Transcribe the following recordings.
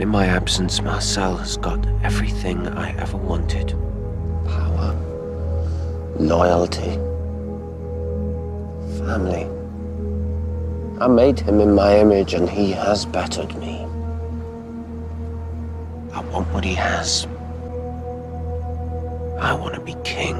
And in my absence, Marcel has got everything I ever wanted. Power, loyalty, family. I made him in my image and he has bettered me. I want what he has. I want to be king.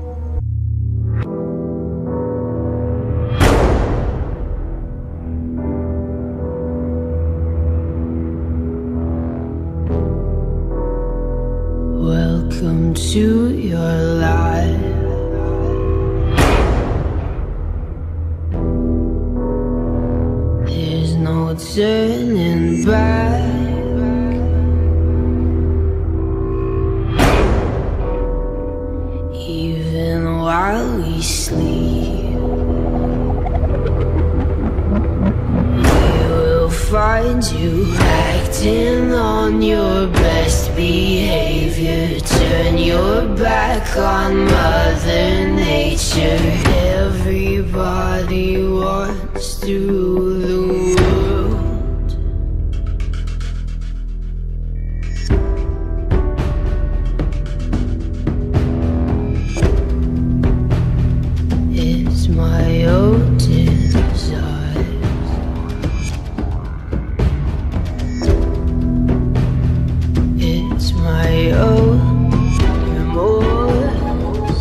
Welcome to your life. There's no turning back. Even while we sleep, we will find you acting on your best behavior. Turn your back on Mother Nature. Everybody wants to rule the world. It's my own desire. It's my own remorse.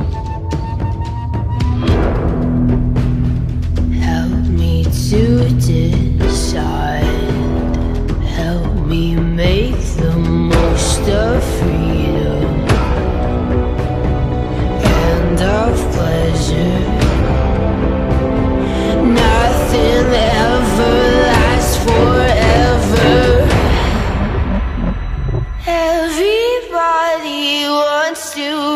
Help me to decide. Help me make the most of freedom and of pleasure. Nothing ever lasts forever. Everybody wants to